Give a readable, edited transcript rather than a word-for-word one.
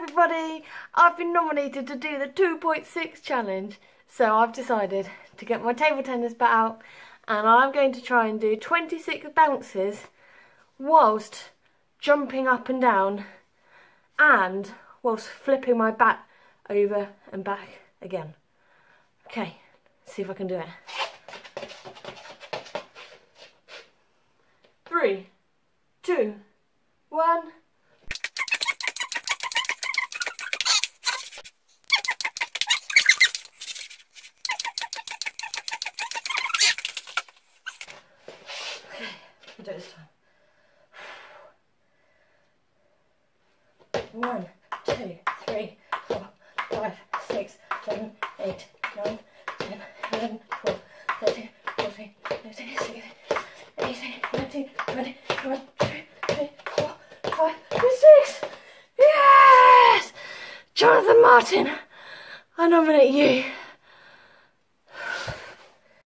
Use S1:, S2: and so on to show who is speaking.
S1: everybody! I've been nominated to do the 2.6 challenge, so I've decided to get my table tennis bat out and I'm going to try and do 26 bounces whilst jumping up and down and whilst flipping my bat over and back again. Okay, see if I can do it. 3, 2, 1. Okay, I'll do it this time. 1, 2, 3, 4, 5, 6, 7, 8, 9, 10, 11, 12, 13, 14, 15, 16, 18, 19, 20, 21, 22, 23, 24, 25, 26. Yes! Jonathan Martin, I nominate you.